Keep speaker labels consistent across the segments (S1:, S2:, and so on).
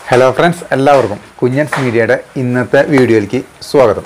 S1: Hello friends, എല്ലാവർക്കും കുഞ്ഞൻസ് മീഡിയയുടെ ഇന്നത്തെ വീഡിയോയിലേക്ക് സ്വാഗതം.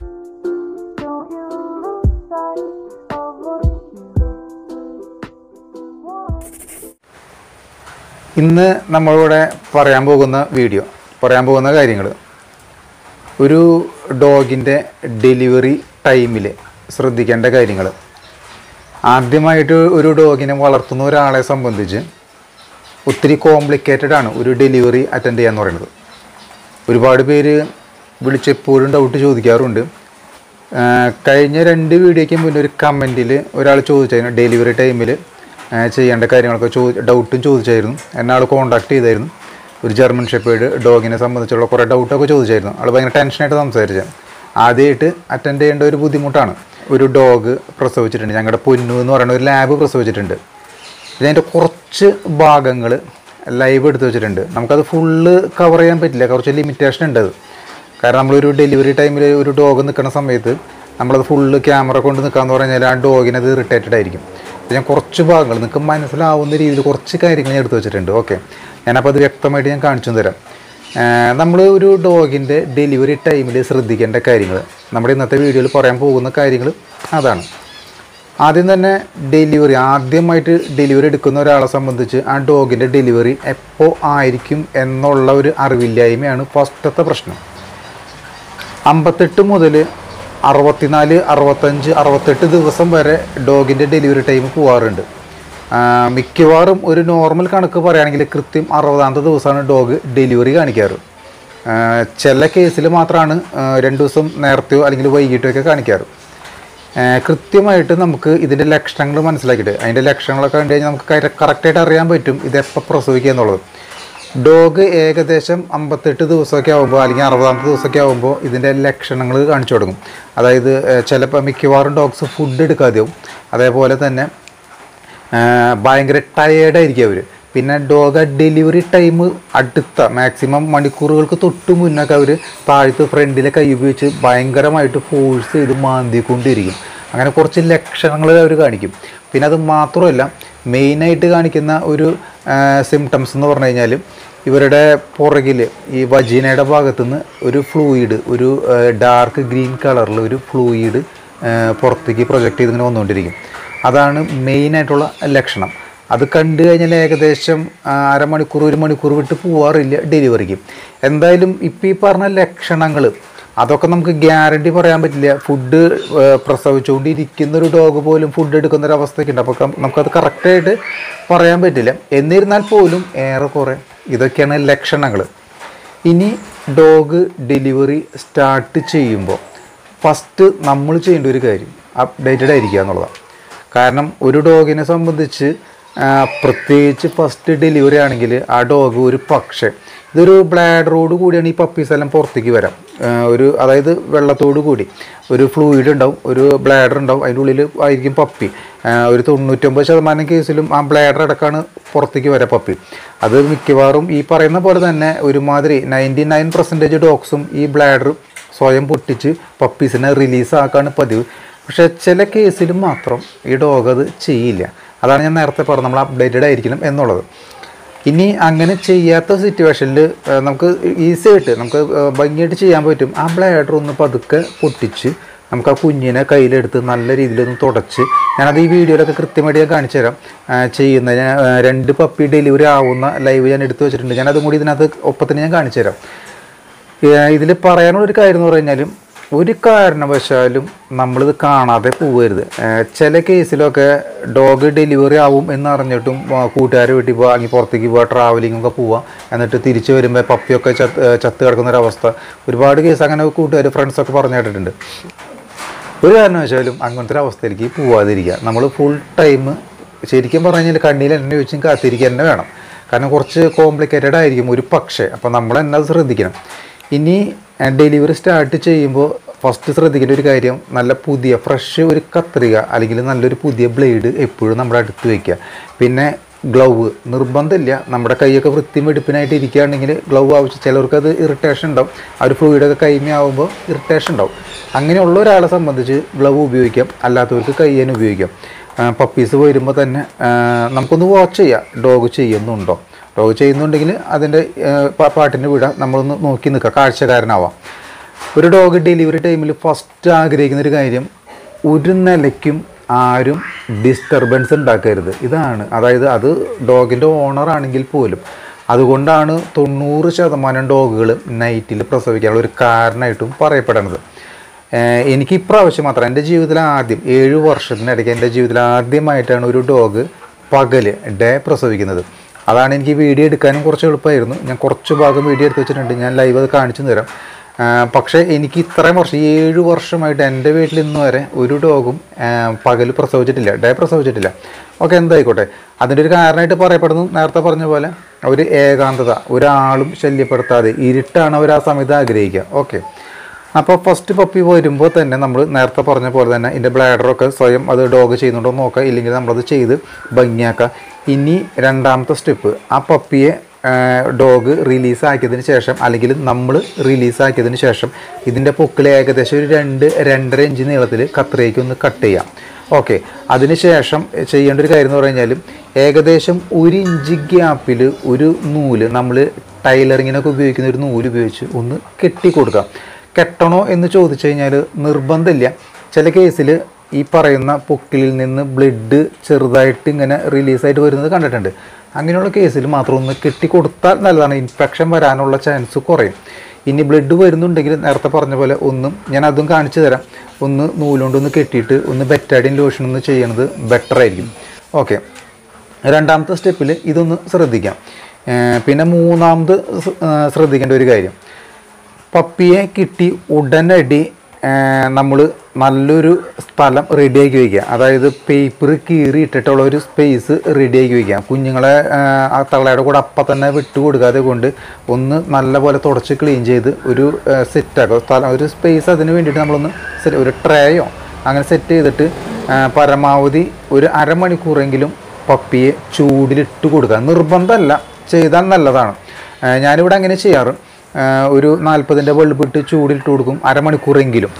S1: ഇന്ന് നമ്മളിവിടെ പറയാൻ പോകുന്ന കാര്യങ്ങൾ ഒരു ഡോഗിൻ്റെ ഡെലിവറി ടൈമിൽ ശ്രദ്ധിക്കേണ്ട കാര്യങ്ങൾ. ആദ്യമായിട്ട് ഒരു ഡോഗിനെ വളർത്തുന്ന ഒരാളെ സംബന്ധിച്ച് ഒത്തിരി കോംപ്ലിക്കേറ്റഡ് ആണ് ഒരു ഡെലിവറി അറ്റൻഡ് ചെയ്യാന്ന് പറയുന്നത്. ഒരുപാട് പേര് വിളിച്ചെപ്പോഴും ഡൗട്ട് ചോദിക്കാറുണ്ട്. കഴിഞ്ഞ 2 വീഡിയോയ്ക്ക് മുന്നേ ഒരു കമൻറ്റിൽ ഒരാൾ ചോദിച്ചായിരുന്നു ഡെലിവറി ടൈമിൽ ചെയ്യേണ്ട കാര്യങ്ങളൊക്കെ ഡൗട്ടും ചോദിച്ചായിരുന്നു. എന്നെ ആൾ കോൺടാക്ട് ചെയ്തായിരുന്നു. ഒരു ജർമ്മൻ ഷെപ്പേർഡ് ഡോഗിനെ സംബന്ധിച്ചുള്ള കുറേ ഡൗട്ടൊക്കെ ചോദിച്ചായിരുന്നു. ആൾ ഭയങ്കര ടെൻഷനായിട്ട് സംസാരിച്ചത്. ആദ്യമായിട്ട് അറ്റൻഡ് ചെയ്യേണ്ട ഒരു ബുദ്ധിമുട്ടാണ്. ഒരു ഡോഗ് പ്രസവിച്ചിട്ടുണ്ട്, ഞങ്ങളുടെ പൊന്നു എന്ന് പറയുന്ന ഒരു ലാബ് പ്രസവിച്ചിട്ടുണ്ട്. ഇതിൻ്റെ കുറച്ച് ഭാഗങ്ങൾ ലൈവ് എടുത്ത് വെച്ചിട്ടുണ്ട്. നമുക്കത് ഫുള്ള് കവർ ചെയ്യാൻ പറ്റില്ല, കുറച്ച് ലിമിറ്റേഷൻ ഉണ്ട് അത്. കാരണം നമ്മളൊരു ഡെലിവറി ടൈമിൽ ഒരു ഡോഗ് നിൽക്കുന്ന സമയത്ത് നമ്മളത് ഫുള്ള് ക്യാമറ കൊണ്ട് നിൽക്കാമെന്ന് പറഞ്ഞാൽ ആ ഡോഗിനത് ഇറിറ്റേറ്റഡ് ആയിരിക്കും. ഞാൻ കുറച്ച് ഭാഗങ്ങൾ നിങ്ങൾക്ക് മനസ്സിലാവുന്ന രീതിയിൽ കുറച്ച് കാര്യങ്ങൾ ഞാൻ എടുത്ത് വെച്ചിട്ടുണ്ട്. ഓക്കെ, ഞാനപ്പോൾ അത് വ്യക്തമായിട്ട് ഞാൻ കാണിച്ചു തരാം. നമ്മൾ ഒരു ഡോഗിൻ്റെ ഡെലിവറി ടൈമിൽ ശ്രദ്ധിക്കേണ്ട കാര്യങ്ങൾ, നമ്മുടെ ഇന്നത്തെ വീഡിയോയിൽ പറയാൻ പോകുന്ന കാര്യങ്ങൾ അതാണ്. ആദ്യം തന്നെ ആദ്യമായിട്ട് ഡെലിവറി എടുക്കുന്ന ഒരാളെ സംബന്ധിച്ച് ആ ഡോഗിൻ്റെ ഡെലിവറി എപ്പോൾ ആയിരിക്കും എന്നുള്ള ഒരു അറിവില്ലായ്മയാണ് ഫസ്റ്റത്തെ പ്രശ്നം. 58 മുതൽ 64, 65, 68 ദിവസം വരെ ഡോഗിൻ്റെ ഡെലിവറി ടൈം പോകാറുണ്ട്. മിക്കവാറും ഒരു നോർമൽ കണക്ക് പറയുകയാണെങ്കിൽ കൃത്യം 60ാമത്തെ ദിവസമാണ് ഡോഗ് ഡെലിവറി കാണിക്കാറ്. ചില കേസിൽ മാത്രമാണ് 2 ദിവസം നേരത്തെയോ അല്ലെങ്കിൽ വൈകിട്ടോ ഒക്കെ കാണിക്കാറ്. കൃത്യമായിട്ട് നമുക്ക് ഇതിൻ്റെ ലക്ഷണങ്ങൾ മനസ്സിലാക്കിയിട്ട് അതിൻ്റെ ലക്ഷണങ്ങളൊക്കെ കണ്ടു കഴിഞ്ഞാൽ നമുക്ക് കറക്റ്റായിട്ട് അറിയാൻ പറ്റും ഇതെപ്പോൾ പ്രസവിക്കുക എന്നുള്ളത്. ഡോഗ് ഏകദേശം 58 ദിവസമൊക്കെ ആകുമ്പോൾ അല്ലെങ്കിൽ 60ാമത്തെ ദിവസമൊക്കെ ആകുമ്പോൾ ഇതിൻ്റെ ലക്ഷണങ്ങൾ കാണിച്ചു തുടങ്ങും. അതായത് ചിലപ്പോൾ മിക്കവാറും ഡോഗ്സ് ഫുഡ് എടുക്കാതെയാവും. അതേപോലെ തന്നെ ഭയങ്കര ടയേർഡായിരിക്കും അവർ. പിന്നെ ഡോഗ് ഡെലിവറി ടൈം അടുത്ത മാക്സിമം മണിക്കൂറുകൾക്ക് തൊട്ട് മുന്നൊക്കെ അവർ താഴത്ത് ഫ്രണ്ടിലെ കൈ ഉപയോഗിച്ച് ഭയങ്കരമായിട്ട് ഫോഴ്സ് ചെയ്ത് മാന്തിക്കൊണ്ടിരിക്കും. അങ്ങനെ കുറച്ച് ലക്ഷണങ്ങൾ അവർ കാണിക്കും. പിന്നെ അത് മാത്രമല്ല, മെയിനായിട്ട് കാണിക്കുന്ന ഒരു സിംറ്റംസ് എന്ന് പറഞ്ഞു കഴിഞ്ഞാൽ ഇവരുടെ പുറകിൽ ഈ വജീനയുടെ ഭാഗത്തുനിന്ന് ഒരു ഫ്ലൂയിഡ്, ഒരു ഡാർക്ക് ഗ്രീൻ കളറിൽ ഒരു ഫ്ലൂയിഡ് പുറത്തേക്ക് പ്രൊജക്റ്റ് ചെയ്തിങ്ങനെ വന്നുകൊണ്ടിരിക്കും. അതാണ് മെയിനായിട്ടുള്ള ലക്ഷണം. അത് കണ്ടു കഴിഞ്ഞാൽ ഏകദേശം 1/2 മണിക്കൂർ 1 മണിക്കൂർ വിട്ട് പോകാറില്ല ഡെലിവറിക്ക്. എന്തായാലും ഇപ്പോൾ ഈ പറഞ്ഞ ലക്ഷണങ്ങൾ അതൊക്കെ നമുക്ക് ഗ്യാരണ്ടി പറയാൻ പറ്റില്ല. ഫുഡ് പ്രസവിച്ചുകൊണ്ടിരിക്കുന്ന ഒരു ഡോഗ് പോലും ഫുഡ് എടുക്കുന്നൊരവസ്ഥയൊക്കെ ഉണ്ട്. അപ്പോൾ നമുക്കത് കറക്റ്റായിട്ട് പറയാൻ പറ്റില്ല. എന്നിരുന്നാൽ പോലും ഏറെക്കുറെ ഇതൊക്കെയാണ് ലക്ഷണങ്ങൾ. ഇനി ഡോഗ് ഡെലിവറി സ്റ്റാർട്ട് ചെയ്യുമ്പോൾ ഫസ്റ്റ് നമ്മൾ ചെയ്യേണ്ട ഒരു കാര്യം അപ്ഡേറ്റഡ് ആയിരിക്കുക എന്നുള്ളതാണ്. കാരണം ഒരു ഡോഗിനെ സംബന്ധിച്ച് പ്രത്യേകിച്ച് ഫസ്റ്റ് ഡെലിവറി ആണെങ്കിൽ ആ ഡോഗ് ഒരു പക്ഷേ ഇതൊരു ബ്ലാഡറോട് കൂടിയാണ് ഈ പപ്പീസ് എല്ലാം പുറത്തേക്ക് വരാം. അതായത് വെള്ളത്തോട് കൂടി ഒരു ഫ്ലൂയിഡ് ഉണ്ടാവും, ഒരു ബ്ലാഡർ ഉണ്ടാവും, അതിൻ്റെ ഉള്ളിൽ ആയിരിക്കും പപ്പി. ഒരു 99% കേസിലും ആ ബ്ലാഡർ അടക്കമാണ് പുറത്തേക്ക് വരാം പപ്പി. അത് മിക്കവാറും ഈ പറയുന്ന പോലെ തന്നെ ഒരുമാതിരി 99% ഡോഗ്സും ഈ ബ്ലാഡർ സ്വയം പൊട്ടിച്ച് പപ്പീസിനെ റിലീസാക്കാണ് പതിവ്. പക്ഷേ ചില കേസിൽ മാത്രം ഈ ഡോഗ് അത് ചെയ്യില്ല. അതാണ് ഞാൻ നേരത്തെ പറഞ്ഞത്, നമ്മൾ അപ്ഡേറ്റഡ് ആയിരിക്കണം എന്നുള്ളത്. ഇനി അങ്ങനെ ചെയ്യാത്ത സിറ്റുവേഷനിൽ നമുക്ക് ഈസി ആയിട്ട് നമുക്ക് ഭംഗിയായിട്ട് ചെയ്യാൻ പറ്റും. ആ ബ്ലാഡർ ഒന്ന് പതുക്കെ പൊട്ടിച്ച് നമുക്ക് ആ കുഞ്ഞിനെ കയ്യിലെടുത്ത് നല്ല രീതിയിലൊന്ന് തുടച്ച്, ഞാനത് ഈ വീഡിയോയിലൊക്കെ കൃത്യമായിട്ട് ഞാൻ കാണിച്ചു തരാം. ചെയ്യുന്നതിന് 2 പപ്പി ഡെലിവറി ആവുന്ന ലൈവ് ഞാൻ എടുത്തു വെച്ചിട്ടുണ്ട്. ഞാനതും കൂടി ഇതിനകത്ത് ഒപ്പത്തിന് ഞാൻ കാണിച്ചു തരാം. ഇതിൽ പറയാനുള്ളൊരു കാര്യം എന്ന് പറഞ്ഞാലും ഒരു കാരണവശാലും നമ്മളിത് കാണാതെ പോകരുത്. ചില കേസിലൊക്കെ ഡോഗ് ഡെലിവറി ആവും എന്നറിഞ്ഞിട്ടും കൂട്ടുകാരെ വീട്ടിൽ വാങ്ങി പുറത്തേക്ക് പോവുക, ട്രാവലിങ്ങൊക്കെ പോവുക, എന്നിട്ട് തിരിച്ച് വരുമ്പോൾ പപ്പിയൊക്കെ ചത്ത് കിടക്കുന്നൊരവസ്ഥ ഒരുപാട് കേസ് അങ്ങനെ കൂട്ടുകാർ ഫ്രണ്ട്സൊക്കെ പറഞ്ഞു കേട്ടിട്ടുണ്ട്. ഒരു കാരണവശാലും അങ്ങനത്തെ ഒരു അവസ്ഥയിലേക്ക് പോവാതിരിക്കുക. നമ്മൾ ഫുൾ ടൈം ശരിക്കും പറഞ്ഞു കഴിഞ്ഞാൽ കണ്ണിൽ എണ്ണ വെച്ചും കാത്തിരിക്കുക തന്നെ വേണം. കാരണം കുറച്ച് കോംപ്ലിക്കേറ്റഡ് ആയിരിക്കും ഒരു പക്ഷേ. അപ്പോൾ നമ്മൾ എന്നത് ശ്രദ്ധിക്കണം. ഇനി ഡെലിവറി സ്റ്റാർട്ട് ചെയ്യുമ്പോൾ ഫസ്റ്റ് ശ്രദ്ധിക്കേണ്ട ഒരു കാര്യം, നല്ല പുതിയ ഫ്രഷ് ഒരു കത്രിക അല്ലെങ്കിൽ നല്ലൊരു പുതിയ ബ്ലേഡ് എപ്പോഴും നമ്മുടെ അടുത്ത് വയ്ക്കുക. പിന്നെ ഗ്ലൗവ് നിർബന്ധമില്ല. നമ്മുടെ കൈയൊക്കെ വൃത്തിയും വെടുപ്പിനായിട്ട് ഇരിക്കുകയാണെങ്കിൽ ഗ്ലൗവ് ആവശ്യം. ചിലർക്കത് ഇറിറ്റേഷൻ ഉണ്ടാവും, ആ ഒരു ഫ്ലൂയിഡൊക്കെ കൈമയാവുമ്പോൾ ഇറിറ്റേഷൻ ഉണ്ടാവും. അങ്ങനെയുള്ള ഒരാളെ സംബന്ധിച്ച് ഗ്ലൗവ് ഉപയോഗിക്കാം, അല്ലാത്തവർക്ക് കൈ തന്നെ ഉപയോഗിക്കാം. പപ്പീസ് വരുമ്പോൾ തന്നെ നമുക്കൊന്ന് വാച്ച് ചെയ്യാം ഡോഗ് ചെയ്യുന്നുണ്ടോ. ഡോഗ് ചെയ്യുന്നുണ്ടെങ്കിൽ അതിൻ്റെ പാട്ടിന് വിടാം, നമ്മളൊന്ന് നോക്കി നിൽക്കുക, കാഴ്ചക്കാരനാവാം. ഒരു ഡോഗ് ഡെലിവറി ടൈമിൽ ഫസ്റ്റ് ആഗ്രഹിക്കുന്നൊരു കാര്യം, ഒരു നിലയ്ക്കും ആരും ഡിസ്റ്റർബൻസ് ഉണ്ടാക്കരുത്. ഇതാണ്, അതായത് അത് ഡോഗിൻ്റെ ഓണറാണെങ്കിൽ പോലും. അതുകൊണ്ടാണ് 90% ഡോഗുകൾ നൈറ്റിൽ പ്രസവിക്കാനുള്ള ഒരു കാരണമായിട്ടും പറയപ്പെടുന്നത്. എനിക്ക് ഇപ്രാവശ്യം മാത്രം എൻ്റെ ജീവിതത്തിൽ ആദ്യം 7 വർഷത്തിനിടയ്ക്ക് എൻ്റെ ജീവിതത്തിൽ ആദ്യമായിട്ടാണ് ഒരു ഡോഗ് പകൽ ഡേ പ്രസവിക്കുന്നത്. അതാണ് എനിക്ക് വീഡിയോ എടുക്കാനും കുറച്ച് എളുപ്പമായിരുന്നു. ഞാൻ കുറച്ച് ഭാഗം വീഡിയോ എടുത്ത് വെച്ചിട്ടുണ്ട്, ഞാൻ ലൈവ് അത് കാണിച്ചു തരാം. പക്ഷേ എനിക്ക് ഇത്രയും വർഷം 7 വർഷമായിട്ട് എൻ്റെ വീട്ടിൽ ഇന്ന് വരെ ഒരു ഡോഗും പകൽ പ്രസവിച്ചിട്ടില്ല, ഡേ പ്രസവിച്ചിട്ടില്ല. ഓക്കെ, എന്തായിക്കോട്ടെ. അതിൻ്റെ ഒരു കാരണമായിട്ട് പറയപ്പെടുന്നു, നേരത്തെ പറഞ്ഞ പോലെ ഒരു ഏകാന്തത, ഒരാളും ശല്യപ്പെടുത്താതെ ഇരുട്ടാണ് അവർ ആ സമയത്ത് ആഗ്രഹിക്കുക. ഓക്കെ, അപ്പോൾ ഫസ്റ്റ് പപ്പി വരുമ്പോൾ തന്നെ നമ്മൾ നേരത്തെ പറഞ്ഞ പോലെ തന്നെ ഇതിൻ്റെ ബ്ലാഡറൊക്കെ സ്വയം അത് ഡോഗ് ചെയ്യുന്നുണ്ടോ നോക്കുക, ഇല്ലെങ്കിൽ നമ്മളത് ചെയ്ത് ഭംഗിയാക്കുക. ഇനി രണ്ടാമത്തെ സ്റ്റെപ്പ്, ആ പപ്പിയെ ഡോഗ് റിലീസാക്കിയതിന് ശേഷം അല്ലെങ്കിൽ നമ്മൾ റിലീസാക്കിയതിന് ശേഷം ഇതിൻ്റെ പൊക്കിൽ ഏകദേശം ഒരു 2-2.5 ഇഞ്ച് നീളത്തിൽ കത്രികയ്ക്ക് ഒന്ന് കട്ട് ചെയ്യാം. ഓക്കെ, അതിന് ശേഷം ചെയ്യേണ്ട ഒരു കാര്യം എന്ന് പറഞ്ഞു കഴിഞ്ഞാൽ ഏകദേശം 1 ഇഞ്ച് ഗ്യാപ്പിൽ ഒരു നൂല്, നമ്മൾ ടൈലറിങ്ങിനൊക്കെ ഉപയോഗിക്കുന്ന ഒരു നൂല് ഉപയോഗിച്ച് ഒന്ന് കെട്ടി കൊടുക്കാം. കെട്ടണോ എന്ന് ചോദിച്ചു കഴിഞ്ഞാൽ നിർബന്ധമില്ല. ചില കേസിൽ ഈ പറയുന്ന പൊക്കിലിൽ നിന്ന് ബ്ലഡ് ചെറുതായിട്ട് ഇങ്ങനെ റിലീസായിട്ട് വരുന്നത് കണ്ടിട്ടുണ്ട്. അങ്ങനെയുള്ള കേസിൽ മാത്രം ഒന്ന് കെട്ടിക്കൊടുത്താൽ നല്ലതാണ്, ഇൻഫെക്ഷൻ വരാനുള്ള ചാൻസ് കുറയും. ഇനി ബ്ലഡ് വരുന്നുണ്ടെങ്കിൽ നേരത്തെ പറഞ്ഞ പോലെ ഞാൻ അതും കാണിച്ചു തരാം, ഒന്ന് നൂലുകൊണ്ടൊന്ന് കെട്ടിയിട്ട് ഒന്ന് ബെറ്റാഡിൻ ലോഷൻ ഒന്ന് ചെയ്യണത് ബെറ്റർ ആയിരിക്കും. ഓക്കെ, രണ്ടാമത്തെ സ്റ്റെപ്പിൽ ഇതൊന്ന് ശ്രദ്ധിക്കാം. പിന്നെ മൂന്നാമത് ശ്രദ്ധിക്കേണ്ട ഒരു കാര്യം, പപ്പിയെ കിട്ടി ഉടനടി നമ്മൾ നല്ലൊരു സ്ഥലം റെഡിയാക്കി വയ്ക്കുക. അതായത് പേപ്പർ കീറിയിട്ടിട്ടുള്ള ഒരു സ്പേസ് റെഡിയാക്കി വയ്ക്കുക. കുഞ്ഞുങ്ങളെ ആ തള്ളയുടെ കൂടെ അപ്പം തന്നെ വിട്ടു കൊടുക്കാതെ കൊണ്ട് ഒന്ന് നല്ലപോലെ തുടച്ച് ക്ലീൻ ചെയ്ത് ഒരു സെറ്റാക്കുക സ്ഥലം, ഒരു സ്പേസ് അതിന് വേണ്ടിയിട്ട് നമ്മളൊന്ന് ഒരു ട്രേയോ അങ്ങനെ സെറ്റ് ചെയ്തിട്ട് പരമാവധി ഒരു അരമണിക്കൂറെങ്കിലും പപ്പിയെ ചൂടിലിട്ട് കൊടുക്കുക. നിർബന്ധമല്ല, ചെയ്താൽ നല്ലതാണ്. ഞാനിവിടെ അങ്ങനെ ചെയ്യാറ്. ഒരു 40-ൻ്റെ ബൾബ് ഇട്ട് ചൂടിലിട്ട് കൊടുക്കും അരമണിക്കൂറെങ്കിലും.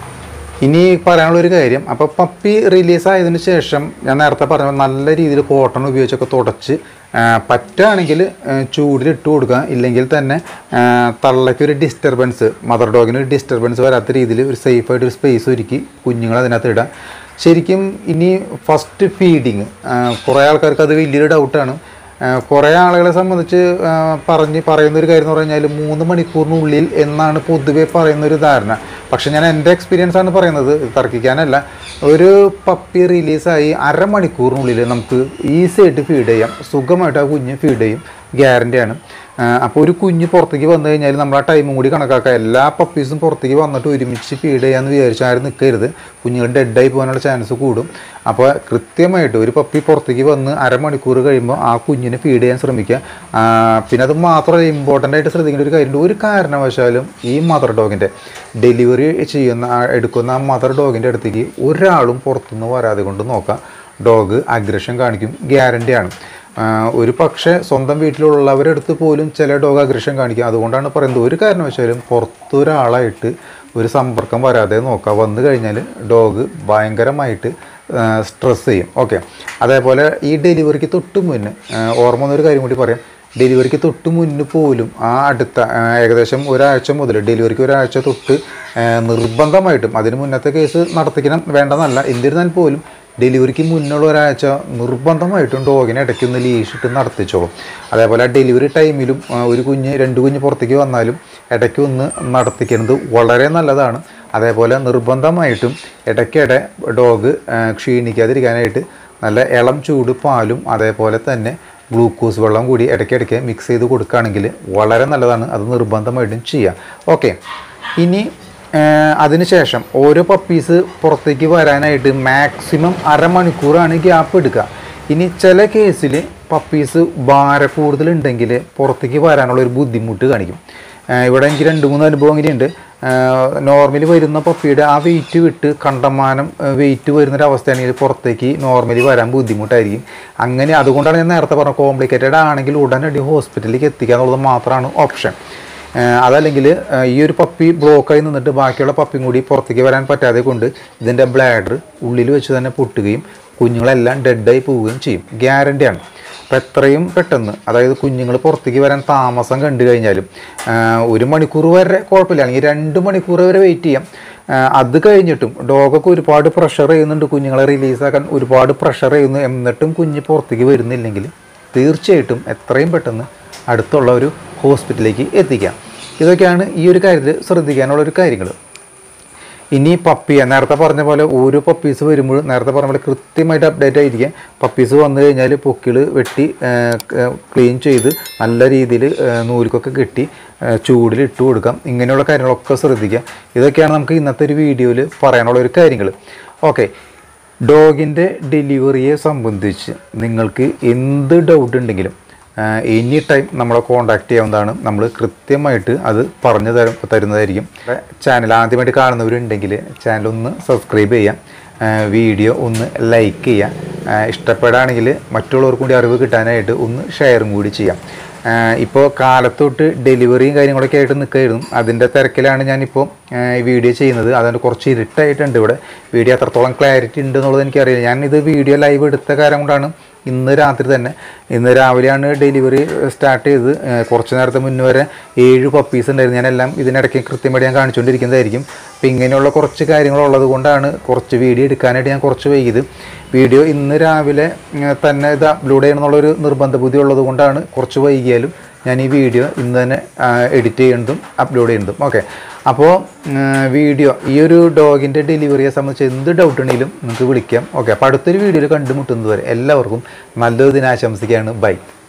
S1: ഇനി പറയാനുള്ളൊരു കാര്യം, അപ്പോൾ പപ്പി റിലീസായതിനു ശേഷം ഞാൻ നേരത്തെ പറഞ്ഞ നല്ല രീതിയിൽ കോട്ടൺ ഉപയോഗിച്ചൊക്കെ തുടച്ച് പറ്റുകയാണെങ്കിൽ ചൂടിലിട്ട് കൊടുക്കുക. ഇല്ലെങ്കിൽ തന്നെ തള്ളയ്ക്കൊരു ഡിസ്റ്റർബൻസ്, മദർ ഡോഗിനൊരു ഡിസ്റ്റർബൻസ് വരാത്ത രീതിയിൽ ഒരു സേഫായിട്ടൊരു സ്പേസ് ഒരുക്കി കുഞ്ഞുങ്ങൾ അതിനകത്ത് ഇടാം. ശരിക്കും ഇനി ഫസ്റ്റ് ഫീഡിങ്, കുറേ ആൾക്കാർക്ക് അത് വലിയൊരു ഡൗട്ടാണ്. കുറേ ആളുകളെ സംബന്ധിച്ച് പറയുന്നൊരു കാര്യം എന്ന് പറഞ്ഞാൽ 3 മണിക്കൂറിനുള്ളിൽ എന്നാണ് പൊതുവെ പറയുന്നൊരു ധാരണ. പക്ഷെ ഞാൻ എൻ്റെ എക്സ്പീരിയൻസ് ആണ് പറയുന്നത്, തർക്കിക്കാനല്ല. ഒരു പപ്പി റിലീസായി അരമണിക്കൂറിനുള്ളിൽ നമുക്ക് ഈസി ആയിട്ട് ഫീഡ് ചെയ്യാം, സുഖമായിട്ട് ആ കുഞ്ഞ് ഫീഡ് ചെയ്യും, ഗ്യാരൻ്റിയാണ്. അപ്പോൾ ഒരു കുഞ്ഞ് പുറത്തേക്ക് വന്നു കഴിഞ്ഞാൽ നമ്മൾ ആ ടൈമും കൂടി കണക്കാക്കുക. എല്ലാ പപ്പീസും പുറത്തേക്ക് വന്നിട്ട് ഒരുമിച്ച് ഫീഡ് ചെയ്യാമെന്ന് വിചാരിച്ചാൽ ആരും നിൽക്കരുത്, കുഞ്ഞുങ്ങൾ ഡെഡായി പോകാനുള്ള ചാൻസ് കൂടും. അപ്പോൾ കൃത്യമായിട്ട് ഒരു പപ്പി പുറത്തേക്ക് വന്ന് അരമണിക്കൂർ കഴിയുമ്പോൾ ആ കുഞ്ഞിനെ ഫീഡ് ചെയ്യാൻ ശ്രമിക്കുക. പിന്നെ അത് മാത്രമല്ല, ഇമ്പോർട്ടൻ്റ് ആയിട്ട് ശ്രദ്ധിക്കേണ്ട ഒരു കാര്യമുണ്ട്. ഒരു കാരണവശാലും ഈ മദർ ഡോഗിൻ്റെ ഡെലിവറി എടുക്കുന്ന ആ മദർ ഡോഗിൻ്റെ അടുത്തേക്ക് ഒരാളും പുറത്തുനിന്ന് വരാതെ കൊണ്ട് നോക്കാം. ഡോഗ് അഗ്രഷൻ കാണിക്കും, ഗ്യാരൻ്റിയാണ്. ഒരു പക്ഷേ സ്വന്തം വീട്ടിലുള്ളവരെടുത്ത് പോലും ചില ഡോഗ് അഗ്രഷൻ കാണിക്കും. അതുകൊണ്ടാണ് പറയുന്നത്, ഒരു കാരണവശാലും പുറത്തൊരാളായിട്ട് ഒരു സമ്പർക്കം വരാതെ നോക്കുക. വന്നു കഴിഞ്ഞാൽ ഡോഗ് ഭയങ്കരമായിട്ട് സ്ട്രെസ് ചെയ്യും. ഓക്കെ, അതേപോലെ ഈ ഡെലിവറിക്ക് തൊട്ട് മുന്നേ ഓർമ്മ വന്നൊരു കാര്യം കൂടി പറയാം. ഡെലിവറിക്ക് തൊട്ട് മുന്നേ പോലും ആ അടുത്ത ഏകദേശം ഒരാഴ്ച മുതൽ, ഡെലിവറിക്ക് ഒരാഴ്ച തൊട്ട് നിർബന്ധമായിട്ടും, അതിന് മുന്നത്തെ കേസ് നടത്തിക്കണം വേണ്ടെന്നല്ല, എന്നിരുന്നാൽ പോലും ഡെലിവറിക്ക് മുന്നുള്ള ഒരാഴ്ച നിർബന്ധമായിട്ടും ഡോഗിനെ ഇടയ്ക്കൊന്ന് ലീഷിട്ട് നടത്തിച്ചോളും. അതേപോലെ ഡെലിവറി ടൈമിലും ഒരു കുഞ്ഞ് 2 കുഞ്ഞ് പുറത്തേക്ക് വന്നാലും ഇടയ്ക്കൊന്ന് നടത്തിക്കുന്നത് വളരെ നല്ലതാണ്. അതേപോലെ നിർബന്ധമായിട്ടും ഇടയ്ക്കിടെ ഡോഗ് ക്ഷീണിക്കാതിരിക്കാനായിട്ട് നല്ല ഇളം ചൂട് പാലും അതേപോലെ തന്നെ ഗ്ലൂക്കോസ് വെള്ളം കൂടി ഇടയ്ക്കിടയ്ക്ക് മിക്സ് ചെയ്ത് കൊടുക്കുകയാണെങ്കിൽ വളരെ നല്ലതാണ്. അത് നിർബന്ധമായിട്ടും ചെയ്യുക. ഓക്കെ, ഇനി അതിനുശേഷം ഓരോ പപ്പീസ് പുറത്തേക്ക് വരാനായിട്ട് മാക്സിമം അരമണിക്കൂറാണ് ഗ്യാപ്പ് എടുക്കുക. ഇനി ചില കേസിൽ പപ്പീസ് ഭാരക്കൂടുതലുണ്ടെങ്കിൽ പുറത്തേക്ക് വരാനുള്ള ഒരു ബുദ്ധിമുട്ട് കാണിക്കും. ഇവിടെ എനിക്ക് 2-3 അനുഭവം ഇങ്ങനെയുണ്ട്. നോർമലി വരുന്ന പപ്പിയുടെ ആ വെയിറ്റ് വിട്ട് കണ്ടമാനം വെയിറ്റ് വരുന്നൊരവസ്ഥയാണെങ്കിൽ പുറത്തേക്ക് നോർമലി വരാൻ ബുദ്ധിമുട്ടായിരിക്കും. അങ്ങനെ അതുകൊണ്ടാണ് ഞാൻ നേരത്തെ പറഞ്ഞത്, കോംപ്ലിക്കേറ്റഡ് ആണെങ്കിൽ ഉടനടി ഹോസ്പിറ്റലിലേക്ക് എത്തിക്കുക എന്നുള്ളത് മാത്രമാണ് ഓപ്ഷൻ. അതല്ലെങ്കിൽ ഈ ഒരു പപ്പി ബ്ലോക്കായി നിന്നിട്ട് ബാക്കിയുള്ള പപ്പിയും കൂടി പുറത്തേക്ക് വരാൻ പറ്റാതെ കൊണ്ട് ഇതിൻ്റെ ബ്ലാഡർ ഉള്ളിൽ വെച്ച് തന്നെ പൊട്ടുകയും കുഞ്ഞുങ്ങളെല്ലാം ഡെഡായി പോവുകയും ചെയ്യും, ഗ്യാരൻ്റിയാണ്. അപ്പോൾ എത്രയും പെട്ടെന്ന്, അതായത് കുഞ്ഞുങ്ങൾ പുറത്തേക്ക് വരാൻ താമസം കണ്ടു കഴിഞ്ഞാലും 1 മണിക്കൂർ വരെ കുഴപ്പമില്ല, അല്ലെങ്കിൽ 2 മണിക്കൂർ വരെ വെയിറ്റ് ചെയ്യാം. അത് കഴിഞ്ഞിട്ടും ഡോഗൊക്കെ ഒരുപാട് പ്രഷർ ചെയ്യുന്നുണ്ട്, കുഞ്ഞുങ്ങളെ റിലീസാക്കാൻ ഒരുപാട് പ്രഷർ ചെയ്യുന്നു, എന്നിട്ടും കുഞ്ഞ് പുറത്തേക്ക് വരുന്നില്ലെങ്കിൽ തീർച്ചയായിട്ടും എത്രയും പെട്ടെന്ന് അടുത്തുള്ള ഒരു ഹോസ്പിറ്റലിലേക്ക് എത്തിക്കാം. ഇതൊക്കെയാണ് ഈ ഒരു കാര്യത്തിൽ ശ്രദ്ധിക്കാനുള്ളൊരു കാര്യങ്ങൾ. ഇനി പപ്പിയെ നേരത്തെ പറഞ്ഞ പോലെ ഓരോ പപ്പീസ് വരുമ്പോഴും നേരത്തെ പറഞ്ഞ പോലെ കൃത്യമായിട്ട് അപ്ഡേറ്റ് ആയിരിക്കാം. പപ്പീസ് വന്നു കഴിഞ്ഞാൽ പൊക്കിൾ വെട്ടി ക്ലീൻ ചെയ്ത് നല്ല രീതിയിൽ നൂലിക്കൊക്കെ കെട്ടി ചൂടിൽ ഇട്ട് കൊടുക്കാം. ഇങ്ങനെയുള്ള കാര്യങ്ങളൊക്കെ ശ്രദ്ധിക്കാം. ഇതൊക്കെയാണ് നമുക്ക് ഇന്നത്തെ ഒരു വീഡിയോയിൽ പറയാനുള്ള ഒരു കാര്യങ്ങൾ. ഓക്കെ, ഡോഗിൻ്റെ ഡെലിവറിയെ സംബന്ധിച്ച് നിങ്ങൾക്ക് എന്ത് ഡൗട്ട് ഉണ്ടെങ്കിലും എനി ടൈം നമ്മളെ കോൺടാക്ട് ചെയ്യാവുന്നതാണ്. നമ്മൾ കൃത്യമായിട്ട് അത് പറഞ്ഞു തരുന്നതായിരിക്കും. ചാനൽ ആദ്യമായിട്ട് കാണുന്നവരുണ്ടെങ്കിൽ ചാനൽ ഒന്ന് സബ്സ്ക്രൈബ് ചെയ്യാം, വീഡിയോ ഒന്ന് ലൈക്ക് ചെയ്യാം, ഇഷ്ടപ്പെടുകയാണെങ്കിൽ മറ്റുള്ളവർക്കും കൂടി അറിവ് കിട്ടാനായിട്ട് ഒന്ന് ഷെയറും കൂടി ചെയ്യാം. ഇപ്പോൾ കാലത്തൊട്ട് ഡെലിവറിയും കാര്യങ്ങളൊക്കെ ആയിട്ട് നിൽക്കുകയായിരുന്നു. അതിൻ്റെ തിരക്കിലാണ് ഞാനിപ്പോൾ ഈ വീഡിയോ ചെയ്യുന്നത്. അതുകൊണ്ട് കുറച്ച് ഇരുട്ടായിട്ടുണ്ട് ഇവിടെ. വീഡിയോ അത്രത്തോളം ക്ലാരിറ്റി ഉണ്ട് എന്നുള്ളത് എനിക്കറിയില്ല. ഞാനിത് വീഡിയോ ലൈവ് എടുത്ത കാര്യം കൊണ്ടാണ് ഇന്ന് രാത്രി തന്നെ, ഇന്ന് രാവിലെയാണ് ഡെലിവറി സ്റ്റാർട്ട് ചെയ്തത്. കുറച്ച് നേരത്തെ മുന്നേ വരെ 7 പപ്പീസ് ഉണ്ടായിരുന്നു. ഞാനെല്ലാം ഇതിനിടയ്ക്ക് കൃത്യമായിട്ട് ഞാൻ കാണിച്ചുകൊണ്ടിരിക്കുന്നതായിരിക്കും. അപ്പോൾ ഇങ്ങനെയുള്ള കുറച്ച് കാര്യങ്ങളുള്ളത് കൊണ്ടാണ് കുറച്ച് വീഡിയോ എടുക്കാനായിട്ട് ഞാൻ കുറച്ച് വൈകിയത്. വീഡിയോ ഇന്ന് രാവിലെ തന്നെ ഇത് അപ്ലോഡ് ചെയ്യണമെന്നുള്ളൊരു നിർബന്ധ ബുദ്ധി ഉള്ളത് കൊണ്ടാണ് കുറച്ച് വൈകിയാലും ഞാൻ ഈ വീഡിയോ ഇന്ന് തന്നെ എഡിറ്റ് ചെയ്യുന്നതും അപ്ലോഡ് ചെയ്യുന്നതും. ഓക്കെ, അപ്പോൾ വീഡിയോ ഈ ഒരു ഡോഗിൻ്റെ ഡെലിവറിയെ സംബന്ധിച്ച് എന്ത് ഡൗട്ട് ഉണ്ടെങ്കിലും നിങ്ങൾക്ക് വിളിക്കാം. ഓക്കെ, അപ്പോൾ അടുത്തൊരു വീഡിയോയിൽ കണ്ടുമുട്ടുന്നത് വരെ എല്ലാവർക്കും നല്ലൊരു ദിനാശംസിക്കുകയാണ്. ബൈ.